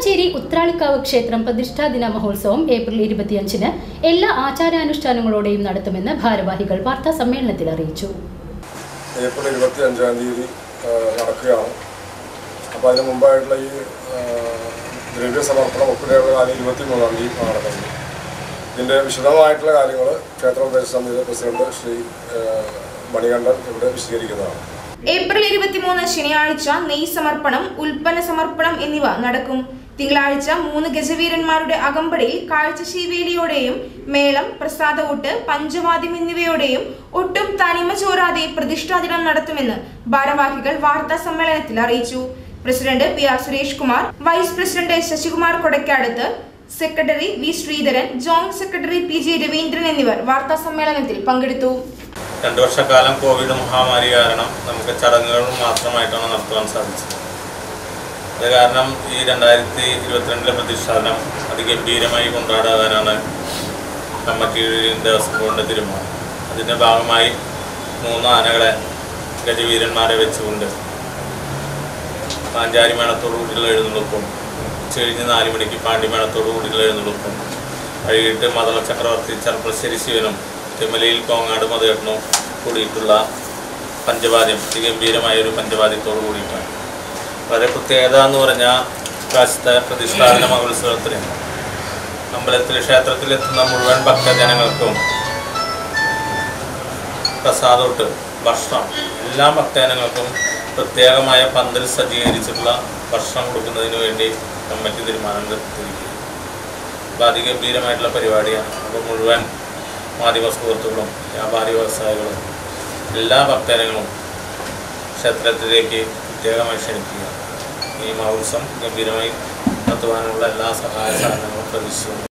വടക്കഞ്ചേരി ഉത്രാളിക്കാവ് ക്ഷേത്രം പ്രതിഷ്ഠാദിന മഹോത്സവം ഏപ്രിൽ 25-ന് എല്ലാ ആചാരാനുഷ്ഠാനങ്ങളോടെയും നടത്തുമെന്ന് ഭാരവാഹികൾ വാർത്താ സമ്മേളനത്തിൽ അറിയിച്ചു. ഏപ്രിൽ 25-ാം തീയതി നടക്കുകയാണ്. അപ്പോൾ അതിന് മുമ്പായിട്ടുള്ള ഈ ദ്രവ്യ സമർപ്പണം ഒപ്പിടേണ്ട കാര്യം 23-ാം തീയതി നടക്കുന്നത്. ഇതിൻ്റെ വിശദമായിട്ടുള്ള കാര്യങ്ങൾ ക്ഷേത്രോപദേശ സമിതിയുടെ പ്രസിഡന്റ് ശ്രീ മണികണ്ഠൻ ഇവിടെ വിശദീകരിക്കുന്നതാണ്. ഏപ്രിൽ 23 ശനിയാഴ്ച നെയ് സമർപ്പണം, ഉൽപ്പന്ന സമർപ്പണം എന്നിവ നടക്കും. തിങ്കളാഴ്ച 3 ഗജവീരന്മാരുടെ അകമ്പടിയിൽ കാഴ്ചശീവേലിയോടെയും മേളം, പ്രസാദഊട്ട്, പഞ്ചവാദ്യം എന്നിവയോടെയും ഒട്ടും തനിമ ചോരാതെ പ്രതിഷ്ഠാദിനം നടത്തുമെന്ന് ഭാരവാഹികൾ വാർത്താ സമ്മേളനത്തിൽ അറിയിച്ചു. President PR Suresh Kumar, vice president Sasikumar Kodakkadath, secretary V Sreedharan, joint secretary PG Raveendran എന്നിവർ വാർത്താ സമ്മേളനത്തിൽ പങ്കെടുത്തു. 2 വർഷക്കാലം കോവിഡ് മഹാമാരി കാരണം നമുക്ക് ചടങ്ങുകൾ മാത്രമായിട്ടാണ് നടത്തുവാൻ സാധിച്ചത്. അത് കാരണം ഈ 2022 പ്രതിഷ്ഠാദിനം അതിഗംഭീരമായി കൊണ്ടാടാനാണ് കമ്മിറ്റിയുടെ ദേവസ്വം ബോർഡിൻ്റെ തീരുമാനം. അതിൻ്റെ ഭാഗമായി 3 ആനകളെ ഗജവീരന്മാരെ വെച്ചുകൊണ്ട് പാഞ്ചാരി മേളത്തോടുകൂടിയുള്ള എഴുന്നള്ളിപ്പും, ഉച്ചകഴിഞ്ഞ് 4 മണിക്ക് പാണ്ഡിമേളത്തോടുകൂടിയുള്ള എഴുന്നള്ളിപ്പും, വൈകിട്ട് മദള ചക്രവർത്തി ചെർപ്പശ്ശേരി ശിവനും തിമലയിൽ കോങ്ങാട് മതേട്ടനും കൂടിയിട്ടുള്ള പഞ്ചവാദ്യം, അതിഗംഭീരമായൊരു പഞ്ചവാദ്യത്തോടു കൂടിയിട്ടാണ്. വളരെ പ്രത്യേകത എന്ന് പറഞ്ഞാൽ പ്രാവശ്യത്തെ പ്രതിഷ്ഠാദിന മഹോത്സവത്തിന് അമ്പലത്തിൽ ക്ഷേത്രത്തിലെത്തുന്ന മുഴുവൻ ഭക്തജനങ്ങൾക്കും പ്രസാദോട്ട്, ഭക്ഷണം, എല്ലാ ഭക്തജനങ്ങൾക്കും പ്രത്യേകമായ പന്തൽ സജ്ജീകരിച്ചിട്ടുള്ള ഭക്ഷണം കൊടുക്കുന്നതിന് വേണ്ടി കമ്മിറ്റി തീരുമാനം എടുത്തിരിക്കുകയാണ്. അപ്പോൾ അതിഗംഭീരമായിട്ടുള്ള പരിപാടിയാണ്. അപ്പോൾ മുഴുവൻ മാധ്യമ സുഹൃത്തുക്കളും വ്യാപാരി വ്യവസായികളും എല്ലാ ഭക്തജനങ്ങളും ക്ഷേത്രത്തിലേക്ക് പ്രത്യേകമായി ക്ഷണിക്കുക. ഈ മഹോത്സവം ഗംഭീരമായി നടത്തുവാനുള്ള എല്ലാ സഹായ സഹകരണങ്ങളും പ്രതീക്ഷിക്കുന്നു.